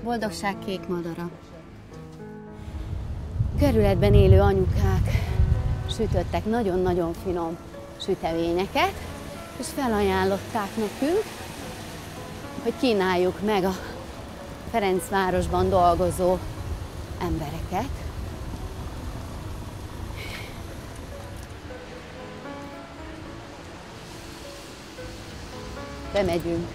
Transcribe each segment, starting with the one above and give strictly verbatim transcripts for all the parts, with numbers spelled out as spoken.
Boldogság kék madara. Kerületben élő anyukák sütöttek nagyon-nagyon finom süteményeket, és felajánlották nekünk, hogy kínáljuk meg a Ferencvárosban dolgozó embereket. Bemegyünk.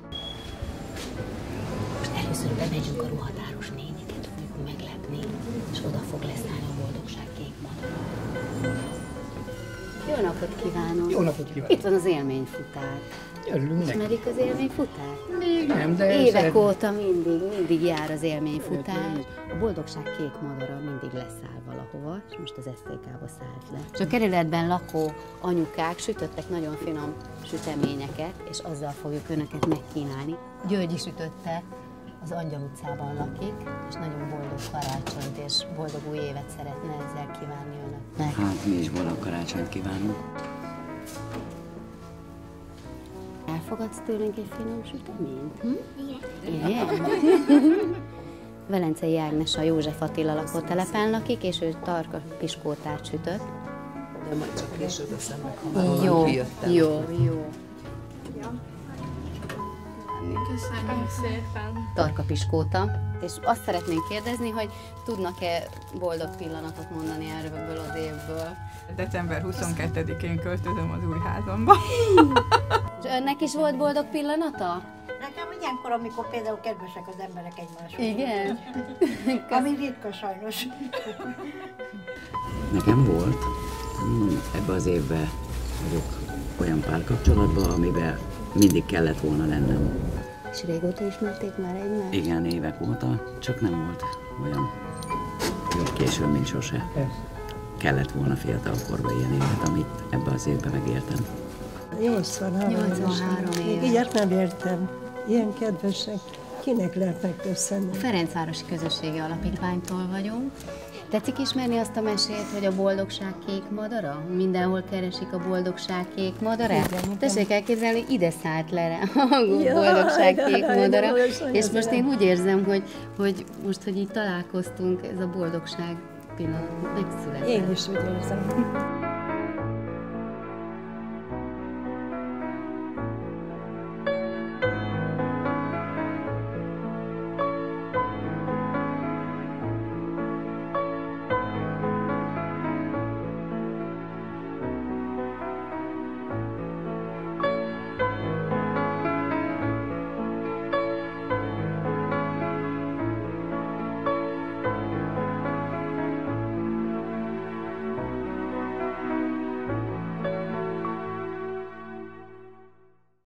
Most először bemegyünk a ruhatáros néniket, fogjuk meglepni, és oda fog leszállni a boldogság kék madara. Jó napot kívánok! Jó napot kívánok! Itt van az élményfutár. Örülünk neki. Ismerik az élményfutárt? Még nem, de... Évek szeret... óta mindig, mindig jár az élményfutár. A boldogság kék madara mindig leszáll valahova, és most az es té ká-ba szállt le. És a kerületben lakó anyukák sütöttek nagyon finom süteményeket, és azzal fogjuk önöket megkínálni. Györgyi sütötte, az Angyal utcában lakik, és nagyon boldog karácsonyt és boldog új évet szeretne ezzel kívánni önöknek. Hát mi is boldog karácsonyt kívánunk. Elfogadsz tőlünk egy finom süteményt? Hm? Igen. Igen? Velencei Ágnes a József Attila lakótelepen lakik, és ő tarka piskótát sütött. De majd csak később eszembe, ha már Jó, kijöttem. jó, jó. Köszönjük szépen. Tarka piskóta. És azt szeretnénk kérdezni, hogy tudnak-e boldog pillanatot mondani erről az évből? december huszonkettedikén költözöm az új házamba. És önnek is volt boldog pillanata? Nekem ilyenkor, amikor például kedvesek az emberek egymáshoz. Igen? Ami ritka sajnos. Nekem volt. Ebben az évben vagyok olyan párkapcsolatban, amiben mindig kellett volna lennem. És régóta ismerték már egymást? Igen, évek óta, csak nem volt olyan jobb későn, mint sose. Kellett volna fiatalkorban ilyen évet, amit ebben az évben megértem. nyolcvanhárom nyolcvanhárom évesen. éves. Még ilyet nem értem. Ilyen kedvesek. Kinek lehet megköszönni? A Ferencvárosi Közösségi Alapítványtól vagyunk. Tetszik ismerni azt a mesét, hogy a boldogság kék madara? Mindenhol keresik a boldogság kék madarát? Igen, igen. Tessék elképzelni, ide szállt le a Jaj, boldogság kék jaj, madara. de most És olyan most az én úgy érzem, hogy, hogy most, hogy így találkoztunk, ez a boldogság pillanat megszületett. Én is úgy érzem.